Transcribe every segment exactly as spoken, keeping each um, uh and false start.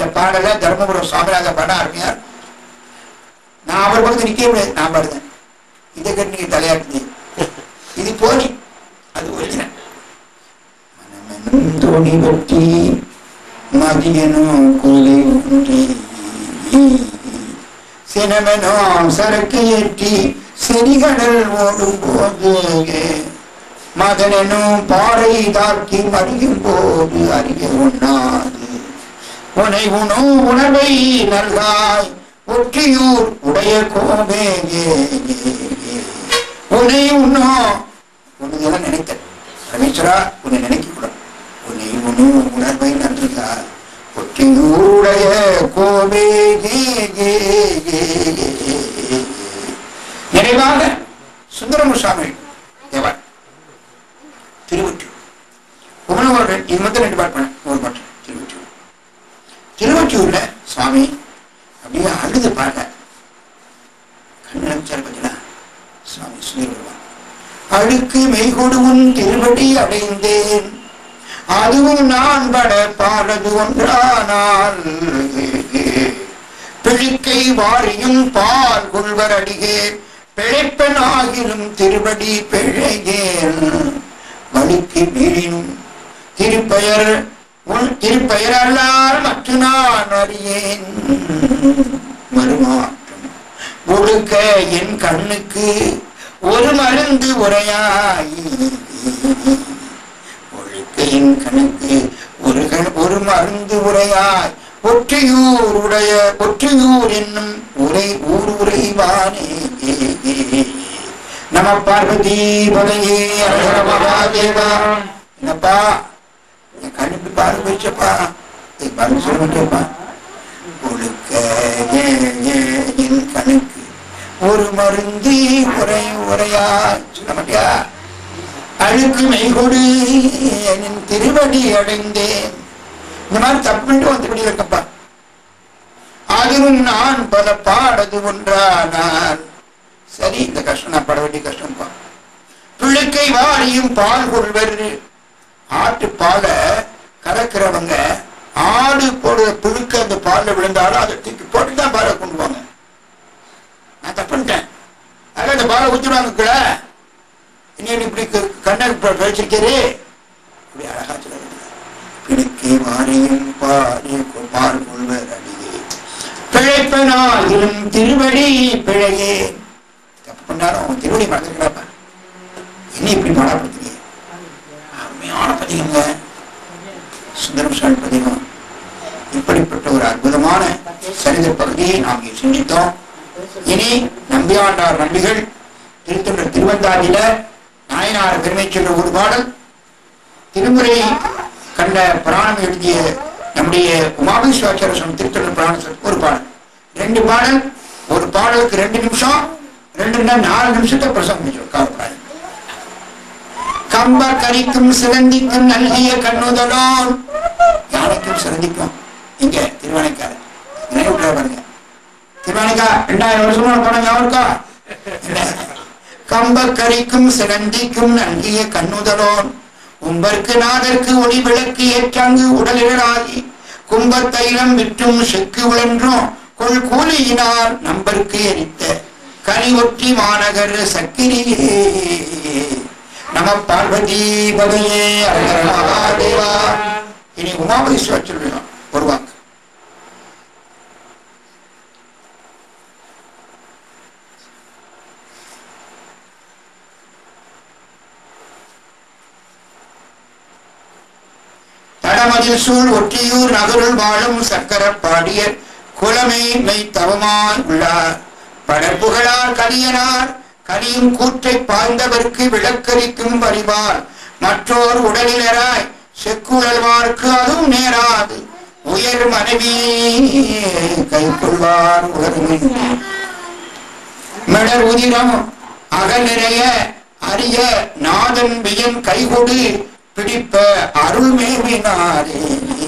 இந்த பாடல தர்மபுரம் சுவாமிநாத பாட அருமையார். நான் அவர் பக்கத்து நிக்க முடியாது, நான் பாடுதேன். இதை கட்டி நீங்க தலையாட்டு இது போலி, அது ஒரிஜினல். மனமெனும் தோணி வெட்டி மதியனும் கொலை உண்டி சினமெனோ சரக்கு ஏற்றி செறிகடல் ஓடும் போது மதனும் பாறை தாக்கி மறியும் போது அறிய உண்ணாது உனை உணோ உணவை நல்காய் ஒற்றியூர் உடைய கோபே உனை உண்ணோ உனதெல்லாம் நினைத்த ரமேஸ்வரா உன்னை நினைக்க கூடாது. உன்னை உணோ உணர்வை நல்காய் ஒற்றியூருடைய கோபே நிறைவாக சுந்தரமுசாமி தேவார் திருவொற்றியூர் உமனவர்கள் இது மட்டும் ரெண்டு பாட்டு பண்ண ஒரு பாட்டு. திருவொற்றியூர் திருவொற்றியூர்ல சுவாமி அப்படியே அழுது பாட கண்ணு நினைச்சாரு பார்த்தீங்களா சுவாமி சொல்லி வருவான். அழுக்கு மெய்கொடுவும் திருவடி அடைந்தேன் அதுவும் நான் பட பாடது ஒன்றானால் பிழிக்கை வாரியும் பால் கொள்வர் அடிகே பிழைப்பனாகிலும் திருவடி பிழைகேன் வலிக்கு மீறினும் திருப்பெயர் உன் திருப்பெயர் அல்லால் மற்ற நான் அறியேன் மறுமாற்றம் ஒழுக்க என் கண்ணுக்கு ஒரு மருந்து உரையாய் ஒழுக்க என் கண்ணுக்கு ஒரு ஒரு மருந்து உரையாய் ஒற்றியூர் உடைய ஒற்றியூர் என்னும் உரை ஊர் உரைவானே. நம பார்வதி பதையே அழக மகாதேவா. என்னப்பா என் கண்ணுக்கு பாரு போயிச்சப்பா, பாரு சொல்ல மாட்டேப்பா. ஒழுக்க என் கண்ணுக்கு ஒரு மருந்து உரை உரையா சொல்ல மாட்டியா. அழுக்கு மெய்கொடு என் திருவடி அடைந்தேன். இந்த மாதிரி தப்புட்டு வந்துபடி இருக்கப்பா. அதுவும் நான் பல பாடது ஒன்றானால் சரி இந்த கஷ்டம் நான் பட வேண்டிய கஷ்டம்ப்பா. பிள்ளைக்கை வாரியும் பால் கொள்வர். ஆட்டு பாலை கறக்கிறவங்க ஆடு போடுற புழுக்க அந்த பாலில் விழுந்தாலும் அதை தூக்கி போட்டுதான் பாலை கொண்டு போங்க. நான் தப்புட்டேன், அதனால அந்த பாலை ஊற்றிடுவாங்க. இன்னும் இப்படி கண்ணை கழிச்சிருக்கிறே இப்படி அழகா சொல்ல பிடிக்கை வாரியும் பால் கொள்வர் அடியே பிழைப்பனாகிலும் திருவடி பிழையே. தப்பு பண்ணாலும் திருவடி மறந்துருக்கா என்ன இப்படி பாடப்படுத்துங்க. அருமையான பதிகங்க சுந்தரம் சாமி பதிகம். இப்படிப்பட்ட ஒரு அற்புதமான சரித பகுதியை நாம் சிந்தித்தோம். இனி நம்பியாண்டார் நம்பிகள் திருத்தொண்டர் திருவந்தாதியில நாயனார் பெருமை சொல்ற ஒரு பாடல், திருமுறை கண்ட புராணம் எழுதிய நம்முடைய உமாபேஸ்வராச்சாரிய சுவாமி திருத்தொண்டர் புராணம் ஒரு பாடல். ரெண்டு பாடல், ஒரு பாடலுக்கு ரெண்டு நிமிஷம், ரெண்டு நாலு நிமிஷத்தை பிரசங்கம் காவல். கம்ப கரிக்கும் சிறந்திக்கும் நல்கிய கண்ணுதலோன். யானைக்கும் சிறந்திக்கும் இங்க திருவானைக்கார பாருங்க. திருவானைக்கா ரெண்டாயிரம் வருஷமா படம் யாருக்கா. கம்ப கரிக்கும் சிறந்திக்கும் நல்கிய கண்ணுதலோன் உம்பர்க்கு நாதற்கு ஒளி விளக்கு ஏற்றாங்கு உடலிடராகி கும்ப தைலம் விற்றும் செக்கு உழன்றும் கொள் கூலியினார் நம்பருக்கு எரித்த கனி ஒற்றி மாநகர் சக்கிரியே. நம பார்வதி பதையே அழகர மகாதேவா. இனி உமாபேஸ்வர சொல்லலாம் ஒரு வாக்கு. தடமதில் சூழ் ஒற்றியூர் நகருள் வாழும் சக்கர பாடியர் குலமை மெய் தவமாய் உள்ளார் படற்புகழார் கலியனார் கலியும் கூற்றை பாய்ந்தவர்க்கு விளக்கரிக்கும் பரிவார் மற்றோர் உடலினராய் செக்குழல்வார்க்கு அதுவும் நேராது உயர் மனைவி கை கொள்வார் உலகின் மலர் உதிரம் அகல் நிறைய அரிய நாதன் வியன் கைகொடு பிடிப்ப அருள் மேவினாரே.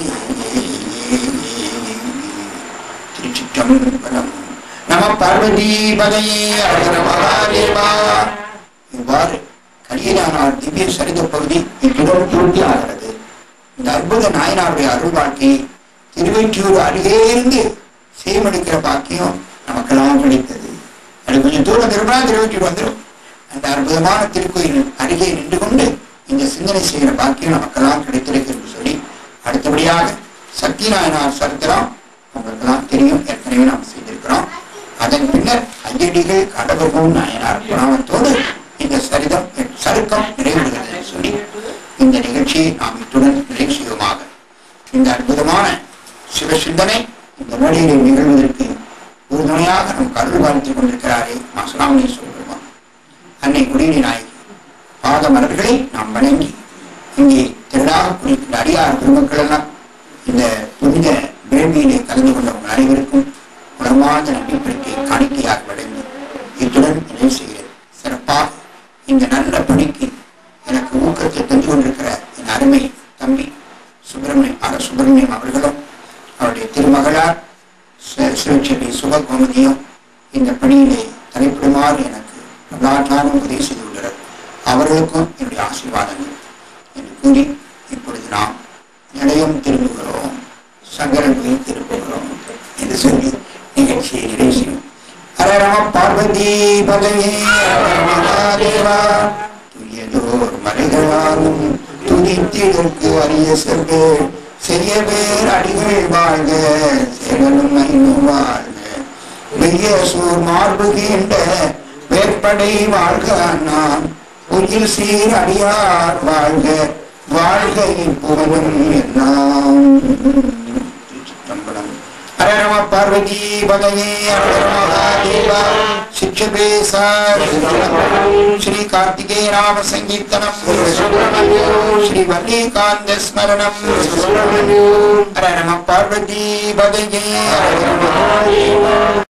திருச்சிற்றம்பலம். நம பார்வதி பதையே அழகர மகாதேவா. இவ்வாறு கலியனார் திவ்ய சரித பகுதி இத்துடன் பூர்த்தி ஆகிறது. இந்த அற்புத நாயனாருடைய அருள் வாழ்க்கை திருவெற்றியூர் அருகே இருந்து செய்மடுக்கிற பாக்கியம் நமக்கெல்லாம் கிடைத்தது. அது கொஞ்சம் தூரம் திரும்பினா திருவெற்றியூர் வந்துடும். அந்த அற்புதமான திருக்கோயில் அருகே நின்று கொண்டு இந்த சிந்தனை செய்கிற பாக்கியம் நமக்கெல்லாம் கிடைத்திருக்கு என்று சொல்லி, அடுத்தபடியாக சக்தி நாயனார் சரித்திரம் உங்களுக்கெல்லாம் தெரியும், ஏற்கனவே நாம் செய்திருக்கிறோம். அதன் பின்னர் ஐயடிகள் கடவுள் நாயனார் புராணத்தோடு இந்த சரிதம் சருக்கம் நிறைவுறுகிறது என்று சொல்லி இந்த நிகழ்ச்சியை நாம் இத்துடன் நிறைவு செய்வோமாக. இந்த அற்புதமான சிவசிந்தனை இந்த மேடையில் நிகழ்வதற்கு ஒரு துணையாக நமக்கு அருள் பாலித்துக் கொண்டிருக்கிறாரே மாசனாமணீஸ்வரர் பெருமான், அன்னை குடிநீர் நாயகி பாத மலர்களை நாம் வணங்கி இங்கே திரளாக குடிக்கின்ற அடியார் பெருமக்கள் எல்லாம் இந்த புனித வேள்வியிலே கலந்து கொண்டவர்கள் அனைவருக்கும் உணர்வாத நம்பிக்கை காணிக்கையாக வழங்கி இத்துடன் நிறைவு செய்கிறேன். சிறப்பாக இந்த நல்ல பணிக்கு எனக்கு ஊக்கத்தை தந்து கொண்டிருக்கிற என் அருமை தம்பி சுப்பிரமணியம் ஆக சுப்பிரமணியம் அவர்களும் அவருடைய திருமகளார் சிவச்செல்வி சுபகோமதியும் இந்த பணியிலே தலைப்படுமாறு எனக்கு வரலாற்றாலும் உதவி செய்துள்ளனர். அவர்களுக்கும் என்னுடைய ஆசீர்வாதங்கள் என்று கூறி இப்பொழுது நாம் நிலையம் திரும்புகிறோம், சங்கரன் போய் திரும்புகிறோம் என்று சொல்லி நிகழ்ச்சியை நிறைவு செய்யும். ஹர நம பார்வதி பதவி மகாதேவா துயதோர் மலைகளாலும் துதித்திற்கு அரிய செல்வே செய்ய பேர் அடிகள் வாழ்க சேவலும் ஐநூறு வாழ்க வெய்ய சூர் மார்புகின்ற வேற்படை வாழ்க நான் உயிர் சீர் அடியார் வாழ்க வாழ்க புகழும் எல்லாம். ஹர நம பார்வதி பதவி மகாதேவா சிக்ஷபே சார் ஸ்ரீ கார்த்திகேய நாம சங்கீர்த்தனம் ஸ்ரீ வல்லிகாந்த ஸ்மரணம். ஹர நம பார்வதி பதவி.